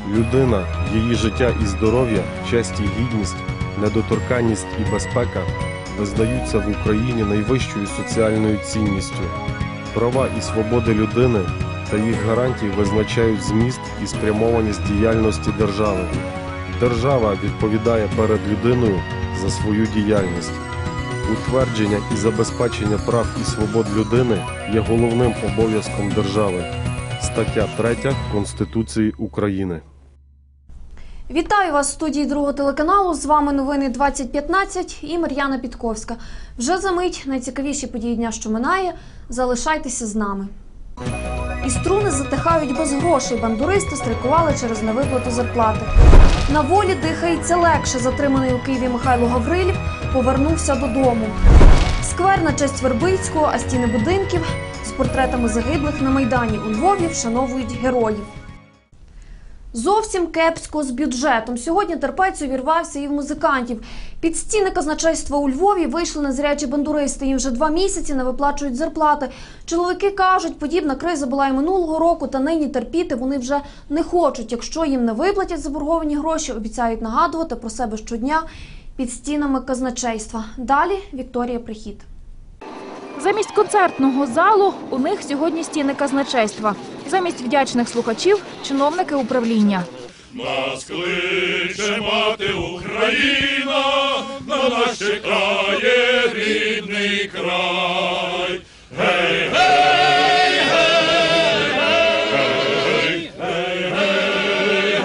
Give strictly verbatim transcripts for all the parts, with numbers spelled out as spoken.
Людина, її життя і здоров'я, честь і гідність, недоторканність і безпека визнаються в Україні найвищою соціальною цінністю. Права і свободи людини та їх гарантії визначають зміст і спрямованість діяльності держави. Держава відповідає перед людиною за свою діяльність. Утвердження і забезпечення прав і свобод людини є головним обов'язком держави. Стаття третя Конституції України. Вітаю вас в студії другого телеканалу. З вами новини двадцять п'ятнадцять і Мар'яна Підковська. Вже за мить найцікавіші події дня, що минає. Залишайтеся з нами. І струни затихають без грошей. Бандуристи страйкували через невиплату зарплати. На волі дихається легше. Затриманий у Києві Михайло Гаврилів повернувся додому. Сквер на честь Вербицького, а стіни будинків з портретами загиблих на Майдані у Львові вшановують героїв. Зовсім кепсько з бюджетом. Сьогодні терпець увірвався і в музикантів. Під стіни казначейства у Львові вийшли незрячі бандуристи. Їм вже два місяці не виплачують зарплати. Чоловіки кажуть, подібна криза була і минулого року, та нині терпіти вони вже не хочуть. Якщо їм не виплатять заборговані гроші, обіцяють нагадувати про себе щодня під стінами казначейства. Далі Вікторія Прихід. Замість концертного залу у них сьогодні стіни казначейства. Замість вдячних слухачів – чиновники управління. Нас кличе мати Україна, на нас чекає рідний край. Гей, гей, гей, гей, гей, гей,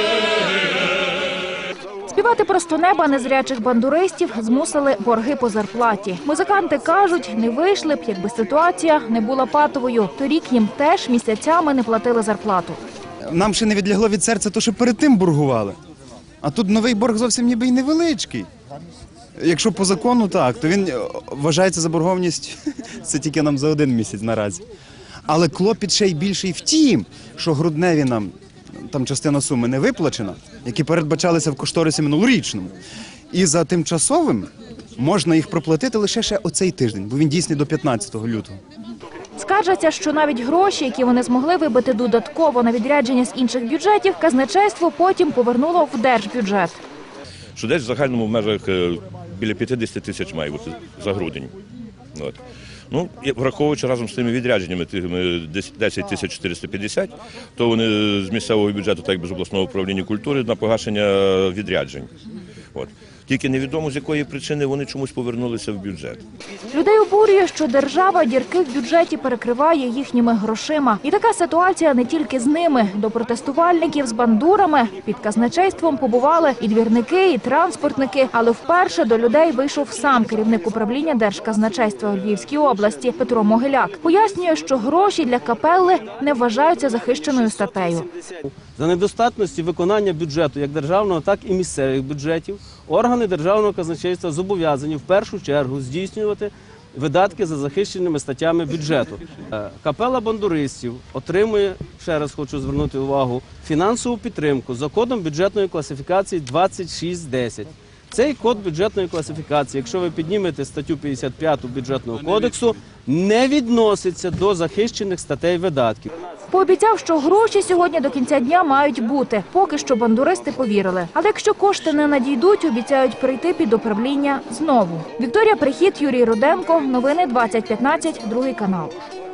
гей. Співати просто неба незрячих бандуристів змусили борги по зарплаті. Музиканти кажуть, не вийшли б, якби ситуація не була патовою. Торік їм теж місяцями не платили зарплату. Нам ще не відлягло від серця то, що перед тим боргували. А тут новий борг зовсім ніби й невеличкий. Якщо по закону так, то він вважається заборгованість, це тільки нам за один місяць наразі. Але клопіт ще й більший в тім, що грудневі нам, там частина суми не виплачена, які передбачалися в кошторисі минулорічному. І за тимчасовим можна їх проплатити лише ще оцей тиждень, бо він дійсний до п'ятнадцятого лютого. Скаржаться, що навіть гроші, які вони змогли вибити додатково на відрядження з інших бюджетів, казначейство потім повернуло в держбюджет. Що десь в загальному в межах біля п'ятдесят тисяч має бути за грудень. От. Ну, враховуючи разом з тими відрядженнями, тими десять тисяч чотириста п'ятдесят, то вони з місцевого бюджету, так як з обласного управління культури, на погашення відряджень. От. Тільки невідомо, з якої причини вони чомусь повернулися в бюджет. Людей обурює, що держава дірки в бюджеті перекриває їхніми грошима. І така ситуація не тільки з ними. До протестувальників з бандурами під казначейством побували і двірники, і транспортники. Але вперше до людей вийшов сам керівник управління Держказначейства у Львівській області Петро Могиляк. Пояснює, що гроші для капелли не вважаються захищеною статтею. За недостатності виконання бюджету як державного, так і місцевих бюджетів органи Державного казначейства зобов'язані в першу чергу здійснювати видатки за захищеними статтями бюджету. Капела бандуристів отримує, ще раз хочу звернути увагу, фінансову підтримку за кодом бюджетної класифікації двадцять шість десять. Цей код бюджетної класифікації, якщо ви піднімете статтю п'ятдесят п'яту Бюджетного кодексу, не відноситься до захищених статей видатків. Пообіцяв, що гроші сьогодні до кінця дня мають бути. Поки що бандуристи повірили. Але якщо кошти не надійдуть, обіцяють прийти під управління знову. Вікторія Прихід, Юрій Руденко. Новини двадцять п'ятнадцять, другий канал.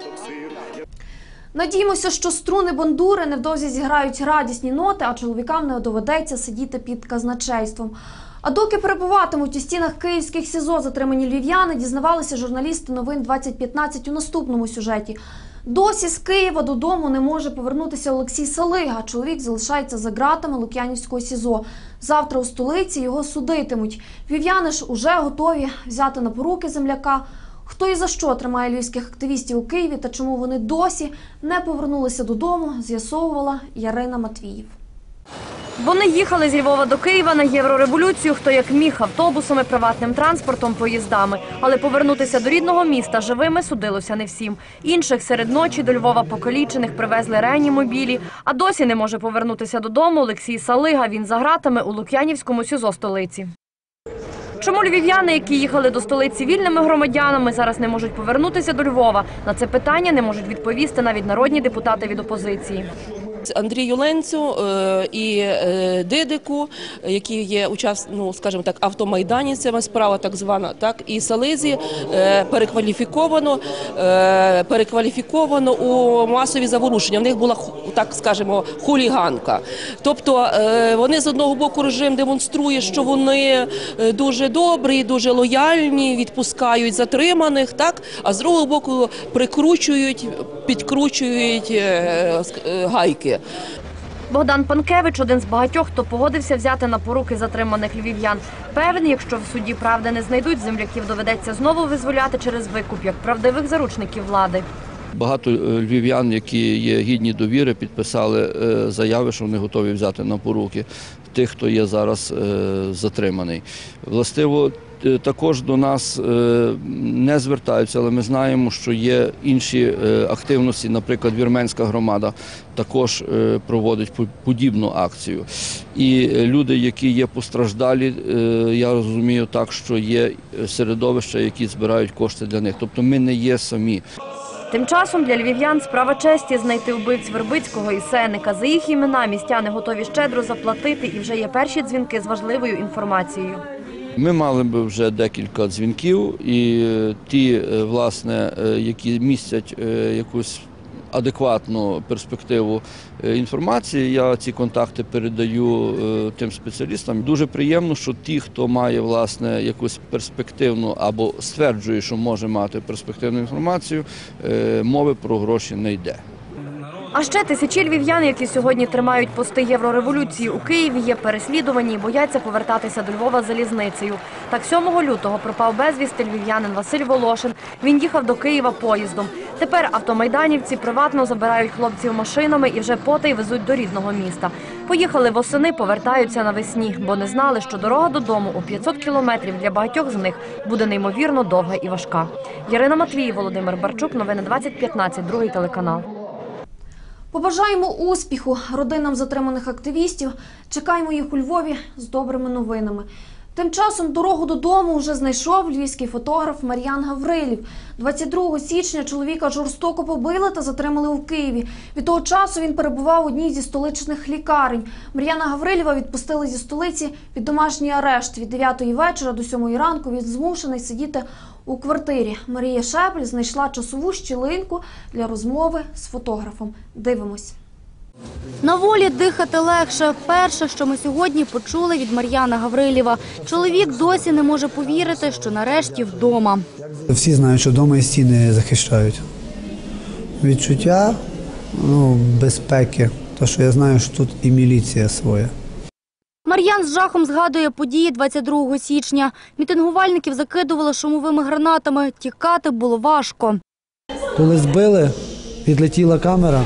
Надіємося, що струни бандури невдовзі зіграють радісні ноти, а чоловікам не доведеться сидіти під казначейством. А доки перебуватимуть у стінах київських СІЗО затримані львів'яни, дізнавалися журналісти новин двадцять п'ятнадцять у наступному сюжеті. Досі з Києва додому не може повернутися Олексій Салига. Чоловік залишається за ґратами Лук'янівського СІЗО. Завтра у столиці його судитимуть. Львів'яни ж уже готові взяти на поруки земляка. Хто і за що тримає львівських активістів у Києві та чому вони досі не повернулися додому, з'ясовувала Ярина Матвіїв. Вони їхали зі Львова до Києва на єврореволюцію, хто як міг, автобусами, приватним транспортом, поїздами. Але повернутися до рідного міста живими судилося не всім. Інших серед ночі до Львова покалічених привезли реанімобілі, а досі не може повернутися додому Олексій Салига. Він за ґратами у Лук'янівському СІЗО столиці. Чому львів'яни, які їхали до столиці вільними громадянами, зараз не можуть повернутися до Львова? На це питання не можуть відповісти навіть народні депутати від опозиції. Андрію Ленцю е, і е, Дидику, які є участ... ну, скажімо так, автомайданівцями, справа так звана, так, і Сализі е, перекваліфіковано, е, перекваліфіковано у масові заворушення. В них була, так скажемо, хуліганка. Тобто е, вони з одного боку режим демонструє, що вони дуже добрі, дуже лояльні, відпускають затриманих, так, а з другого боку прикручують, підкручують е, е, гайки. Богдан Панкевич – один з багатьох, хто погодився взяти на поруки затриманих львів'ян. Певен, якщо в суді правди не знайдуть, земляків доведеться знову визволяти через викуп, як правдивих заручників влади. Багато львів'ян, які є гідні довіри, підписали заяви, що вони готові взяти на поруки тих, хто є зараз затриманий. Властиво, також до нас не звертаються, але ми знаємо, що є інші активності, наприклад, вірменська громада також проводить подібну акцію. І люди, які є постраждалі, я розумію так, що є середовища, які збирають кошти для них. Тобто ми не є самі. Тим часом для львів'ян справа честі знайти вбивць Вербицького і Сенника. За їх імена містяни готові щедро заплатити, і вже є перші дзвінки з важливою інформацією. Ми мали б вже декілька дзвінків, і ті, власне, які містять якусь адекватну перспективу інформації, я ці контакти передаю тим спеціалістам. Дуже приємно, що ті, хто має, власне, якусь перспективну або стверджує, що може мати перспективну інформацію, мови про гроші не йде. А ще тисячі львів'ян, які сьогодні тримають пости Єврореволюції у Києві, є переслідувані і бояться повертатися до Львова залізницею. Так сьомого лютого пропав безвісти львів'янин Василь Волошин. Він їхав до Києва поїздом. Тепер автомайданівці приватно забирають хлопців машинами і вже потай везуть до рідного міста. Поїхали восени, повертаються навесні, бо не знали, що дорога додому у п'ятсот кілометрів для багатьох з них буде неймовірно довга і важка. Ярина Матвій, Володимир Барчук, новини двадцять п'ятнадцять, другий телеканал. Побажаємо успіху родинам затриманих активістів. Чекаємо їх у Львові з добрими новинами. Тим часом дорогу додому вже знайшов львівський фотограф Мар'ян Гаврилів. двадцять другого січня чоловіка жорстоко побили та затримали у Києві. Від того часу він перебував у одній зі столичних лікарень. Мар'яна Гаврилєва відпустили зі столиці під домашній арешт. Від дев'ятої вечора до сьомої ранку він змушений сидіти у квартирі. Марія Шепель знайшла часову щілинку для розмови з фотографом. Дивимось. На волі дихати легше. Перше, що ми сьогодні почули від Мар'яна Гаврилєва. Чоловік досі не може повірити, що нарешті вдома. Всі знають, що вдома і стіни захищають. Відчуття ну, безпеки, тому що я знаю, що тут і міліція своя. Мар'ян з жахом згадує події двадцять другого січня. Мітингувальників закидували шумовими гранатами. Тікати було важко. Коли збили, відлетіла камера.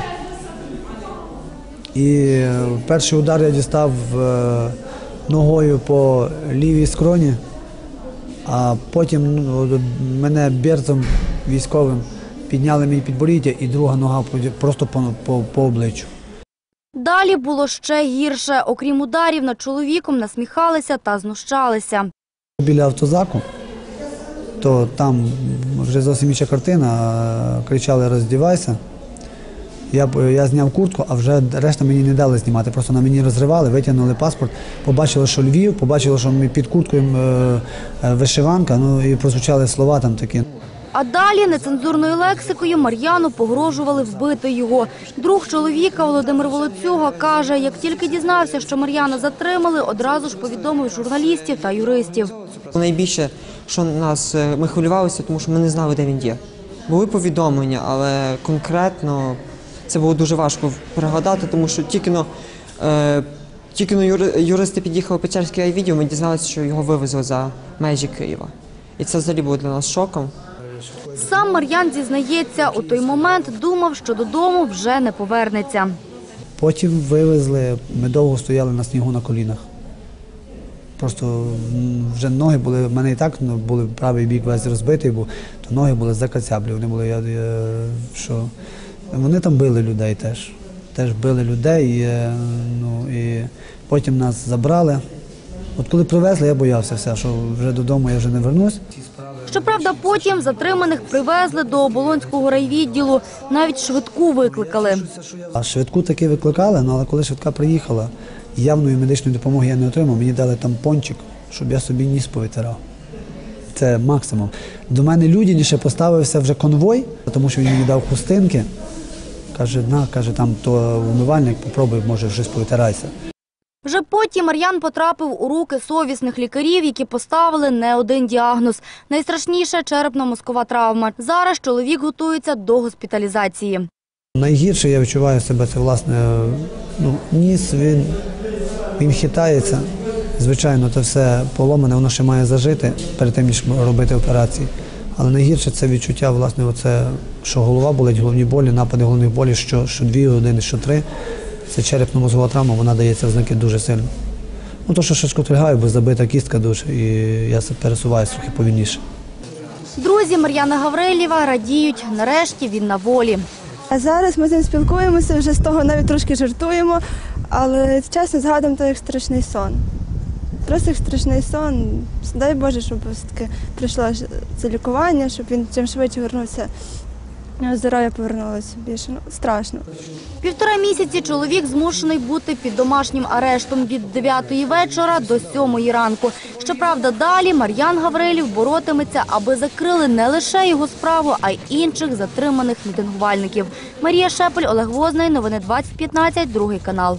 І перший удар я дістав ногою по лівій скроні, а потім ну, мене берцем військовим підняли мені підборіддя і друга нога просто по, по, по обличчю. Далі було ще гірше. Окрім ударів, над чоловіком насміхалися та знущалися. Біля автозаку, то там вже зовсім інша картина, кричали «роздівайся». Я, я зняв куртку, а вже решта мені не дали знімати. Просто на мені розривали, витягнули паспорт, побачили, що Львів, побачили, що під курткою е, е, вишиванка, ну і прозвучали слова там такі. А далі нецензурною лексикою Мар'яну погрожували вбити його. Друг чоловіка Володимир Волоцюга каже, як тільки дізнався, що Мар'яна затримали, одразу ж повідомив журналістів та юристів. Найбільше, що нас, ми хвилювалися, тому що ми не знали, де він є. Були повідомлення, але конкретно це було дуже важко пригадати, тому що тільки но, е, тільки но юристи під'їхали в Печерський райвідділ, ми дізналися, що його вивезли за межі Києва. І це взагалі було для нас шоком. Сам Мар'ян зізнається, у той момент думав, що додому вже не повернеться. Потім вивезли, ми довго стояли на снігу на колінах. Просто вже ноги були, в мене і так були правий бік весь розбитий, був, то ноги були закацяблі, вони були, я, я, що... Вони там били людей теж, теж били людей, і, ну, і потім нас забрали. От коли привезли, я боявся все, що вже додому я вже не вернусь. Щоправда, потім затриманих привезли до Оболонського райвідділу, навіть швидку викликали. А швидку таки викликали, ну, але коли швидка приїхала, явної медичної допомоги я не отримав, мені дали там пончик, щоб я собі ніс повитирав. Це максимум. До мене людяніше поставився вже конвой, тому що він мені дав хустинки. Каже, на, каже, там то умивальник, попробуй, може, щось повитирайся. Вже потім Мар'ян потрапив у руки совісних лікарів, які поставили не один діагноз. Найстрашніше – черепно-мозкова травма. Зараз чоловік готується до госпіталізації. Найгірше я відчуваю себе, це, власне, ну, ніс, він, він хитається. Звичайно, це все поломане, воно ще має зажити перед тим, ніж робити операції. Але найгірше це відчуття, власне, оце, що голова болить, головні болі, напади головних болів, що, що дві години, що три. Це черепно-мозгова травма, вона дається в знаки дуже сильно. Ну, то, що шишкотригаю, бо забита кістка дуже, і я пересуваюся трохи повільніше. Друзі Мар'яна Гаврилєва радіють, нарешті він на волі. А зараз ми з ним спілкуємося, вже з того навіть трошки жартуємо, але чесно згадуємо то як страшний сон. Просто як страшний сон. Дай Боже, щоб таки прийшло це лікування, щоб він чим швидше вернувся. Здоров'я повернулося більше. Ну, страшно. Півтора місяці чоловік змушений бути під домашнім арештом від дев'ятої вечора до сьомої ранку. Щоправда, далі Мар'ян Гаврилів боротиметься, аби закрили не лише його справу, а й інших затриманих мітингувальників. Марія Шепель, Олег Возний, новини двадцять п'ятнадцять, другий канал.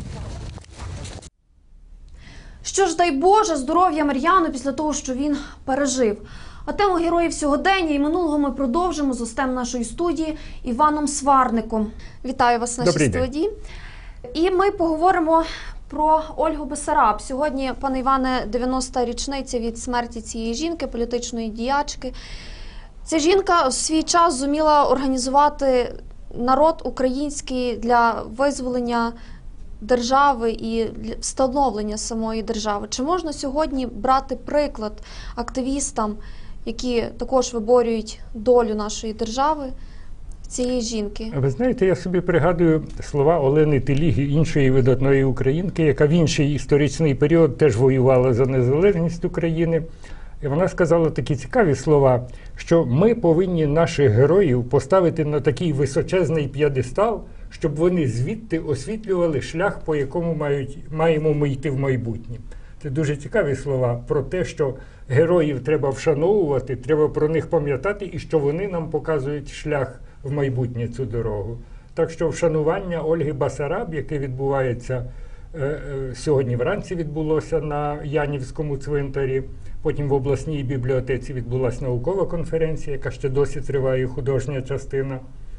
Що ж, дай Боже, здоров'я Мар'яну після того, що він пережив. А тему героїв сьогодення і минулого ми продовжимо з гостем нашої студії Іваном Сварником. Вітаю вас в нашій Добрий день. студії. І ми поговоримо про Ольгу Бессараб. Сьогодні, пане Іване, дев'яноста річниця від смерті цієї жінки, політичної діячки. Ця жінка в свій час зуміла організувати народ український для визволення держави і встановлення самої держави. Чи можна сьогодні брати приклад активістам, які також виборюють долю нашої держави, цієї жінки? Ви знаєте, я собі пригадую слова Олени Теліги, іншої видатної українки, яка в інший історичний період теж воювала за незалежність України. І вона сказала такі цікаві слова, що ми повинні наших героїв поставити на такий височезний п'єдестал, щоб вони звідти освітлювали шлях, по якому мають, маємо ми йти в майбутнє. Це дуже цікаві слова про те, що героїв треба вшановувати, треба про них пам'ятати, і що вони нам показують шлях в майбутнє, цю дорогу. Так що вшанування Ольги Бессараб, яке відбувається е, е, сьогодні вранці, відбулося на Янівському цвинтарі, потім в обласній бібліотеці відбулася наукова конференція, яка ще досі триває, художня частина.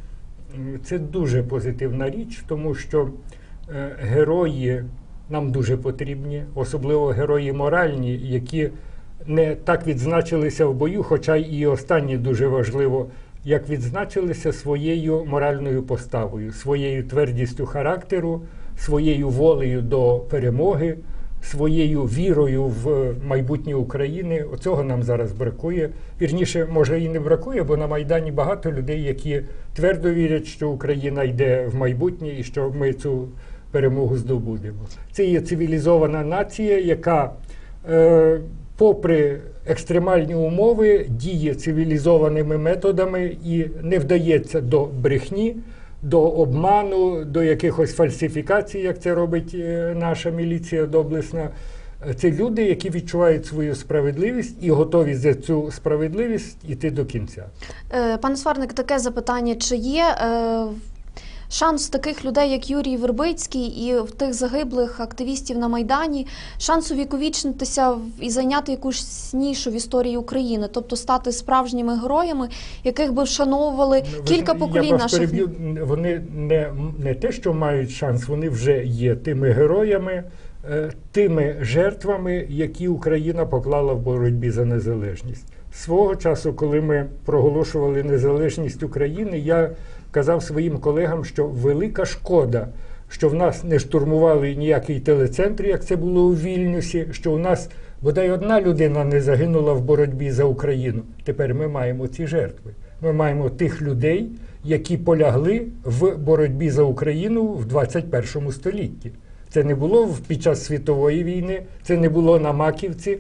Це дуже позитивна річ, тому що е, герої нам дуже потрібні, особливо герої моральні, які не так відзначилися в бою, хоча і останнє дуже важливо, як відзначилися своєю моральною поставою, своєю твердістю характеру, своєю волею до перемоги, своєю вірою в майбутнє України. Оцього нам зараз бракує. Вірніше, може і не бракує, бо на Майдані багато людей, які твердо вірять, що Україна йде в майбутнє і що ми цю перемогу здобудемо. Це є цивілізована нація, яка, е, попри екстремальні умови, діє цивілізованими методами і не вдається до брехні, до обману, до якихось фальсифікацій, як це робить наша міліція доблесна. Це люди, які відчувають свою справедливість і готові за цю справедливість йти до кінця. Пане Сварник, таке запитання. Чи є е, шанс таких людей, як Юрій Вербицький і в тих загиблих активістів на Майдані, шанс увіковічнитися і зайняти якусь нішу в історії України, тобто стати справжніми героями, яких би вшановували кілька поколінь Я вас наших? переб'ю, вони не, не те, що мають шанс, вони вже є тими героями, тими жертвами, які Україна поклала в боротьбі за незалежність. Свого часу, коли ми проголошували незалежність України, я казав своїм колегам, що велика шкода, що в нас не штурмували ніякий телецентр, як це було у Вільнюсі, що у нас бодай одна людина не загинула в боротьбі за Україну. Тепер ми маємо ці жертви. Ми маємо тих людей, які полягли в боротьбі за Україну в двадцять першому столітті. Це не було під час світової війни, це не було на Маківці,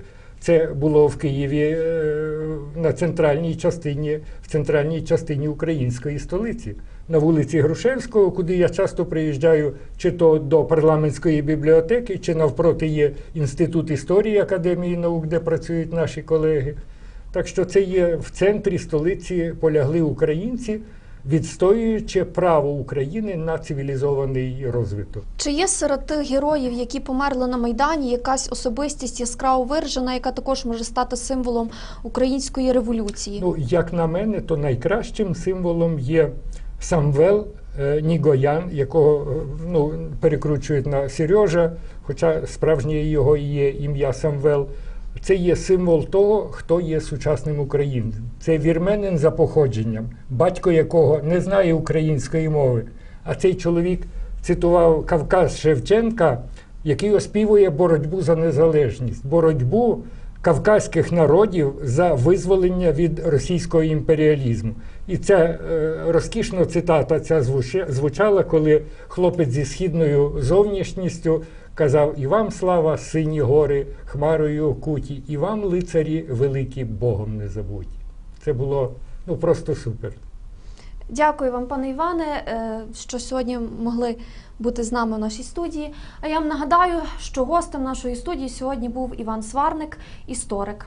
Це було в Києві е, на центральній частині, в центральній частині української столиці. На вулиці Грушевського, куди я часто приїжджаю, чи то до парламентської бібліотеки, чи навпроти є Інститут історії Академії наук, де працюють наші колеги. Так що це є в центрі столиці полягли українці, відстоюючи право України на цивілізований розвиток. Чи є серед тих героїв, які померли на Майдані, якась особистість яскраво виражена, яка також може стати символом української революції? Ну, як на мене, то найкращим символом є Самвел е, Нігоян, якого е, ну, перекручують на Сережа, хоча справжнє його є ім'я Самвел. Це є символ того, хто є сучасним українцем. Це вірменин за походженням, батько якого не знає української мови. А цей чоловік цитував Кавказ Шевченка, який оспівує боротьбу за незалежність, боротьбу кавказьких народів за визволення від російського імперіалізму. І ця е, розкішна цитата ця звучала, коли хлопець зі східною зовнішністю казав: «І вам слава, сині гори, хмарою окуті, і вам, лицарі великі, Богом не забудь». Це було ну, просто супер. Дякую вам, пане Іване, що сьогодні могли бути з нами в нашій студії. А я вам нагадаю, що гостем нашої студії сьогодні був Іван Сварник, історик.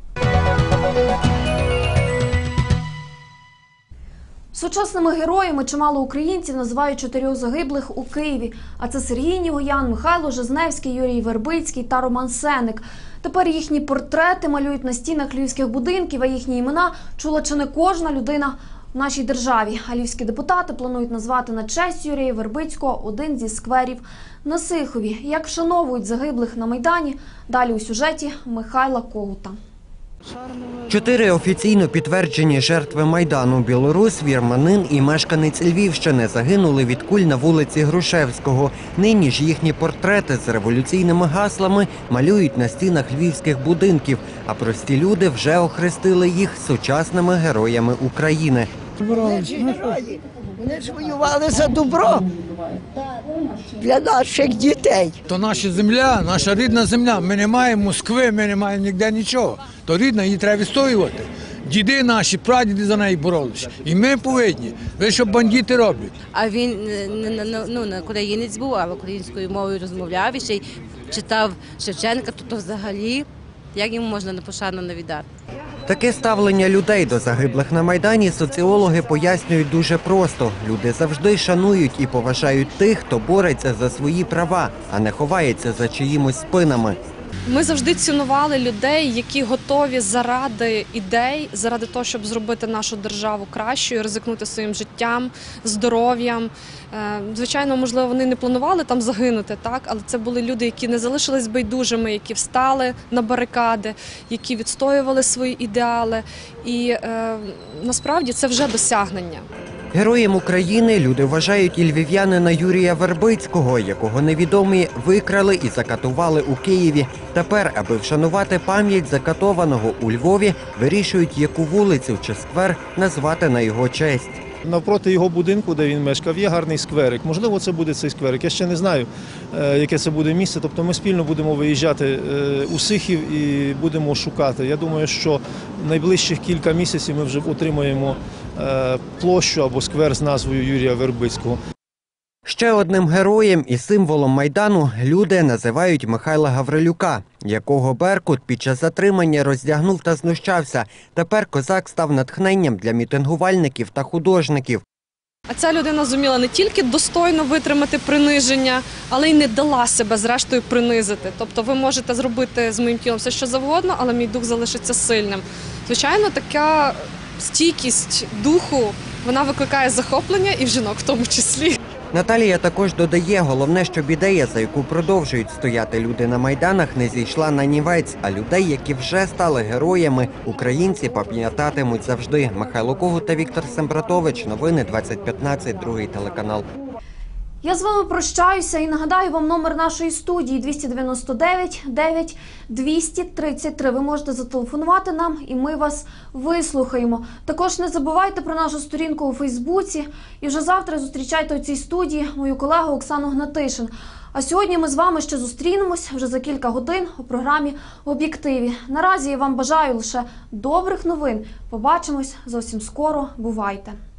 Сучасними героями чимало українців називають чотирьох загиблих у Києві. А це Сергій Нігоян, Михайло Жизневський, Юрій Вербицький та Роман Сенник. Тепер їхні портрети малюють на стінах львівських будинків, а їхні імена чула чи не кожна людина в нашій державі. А львівські депутати планують назвати на честь Юрія Вербицького один зі скверів на Сихові. Як вшановують загиблих на Майдані, далі у сюжеті Михайла Когута. Чотири офіційно підтверджені жертви Майдану – білорус, вірменин і мешканець Львівщини – загинули від куль на вулиці Грушевського. Нині ж їхні портрети з революційними гаслами малюють на стінах львівських будинків, а прості люди вже охрестили їх сучасними героями України. Вони ж воювали за добро для наших дітей. То наша земля, наша рідна земля. Ми не маємо Москви, ми не маємо ніде нічого. То рідна, її треба відстоювати. Діди наші, прадіди за неї боролися. І ми повинні. Ви що бандити роблять? А він ну, не українець був, а українською мовою розмовляв і ще й читав Шевченка, то, то взагалі як йому можна непошано не віддати? Таке ставлення людей до загиблих на Майдані соціологи пояснюють дуже просто. Люди завжди шанують і поважають тих, хто бореться за свої права, а не ховається за чиїмось спинами. Ми завжди цінували людей, які готові заради ідей, заради того, щоб зробити нашу державу кращою, ризикнути своїм життям, здоров'ям. Звичайно, можливо, вони не планували там загинути, так, але це були люди, які не залишились байдужими, які встали на барикади, які відстоювали свої ідеали. І е, насправді це вже досягнення. Героєм України люди вважають і львів'янина Юрія Вербицького, якого невідомі викрали і закатували у Києві. Тепер, аби вшанувати пам'ять закатованого у Львові, вирішують, яку вулицю чи сквер назвати на його честь. Навпроти його будинку, де він мешкав, є гарний скверик. Можливо, це буде цей скверик. Я ще не знаю, яке це буде місце. Тобто ми спільно будемо виїжджати у Сихів і будемо шукати. Я думаю, що в найближчих кілька місяців ми вже отримаємо площу або сквер з назвою Юрія Вербицького. Ще одним героєм і символом Майдану люди називають Михайла Гаврилюка, якого Беркут під час затримання роздягнув та знущався. Тепер козак став натхненням для мітингувальників та художників. А ця людина зуміла не тільки достойно витримати приниження, але й не дала себе зрештою принизити. Тобто ви можете зробити з моїм тілом все, що завгодно, але мій дух залишиться сильним. Звичайно, така стійкість духу, вона викликає захоплення і в жінок в тому числі. Наталія також додає, головне, щоб ідея, за яку продовжують стояти люди на Майданах, не зійшла на нівець, а людей, які вже стали героями, українці пам'ятатимуть завжди. Михайло Когут та Віктор Сембратович. Новини двадцять п'ятнадцять, другий телеканал. Я з вами прощаюся і нагадаю вам номер нашої студії двісті дев'яносто дев'ять дев'ять двісті тридцять три. Ви можете зателефонувати нам і ми вас вислухаємо. Також не забувайте про нашу сторінку у Фейсбуці. І вже завтра зустрічайте у цій студії мою колегу Оксану Гнатишин. А сьогодні ми з вами ще зустрінемось вже за кілька годин у програмі «Об'єктиві». Наразі я вам бажаю лише добрих новин. Побачимось зовсім скоро. Бувайте!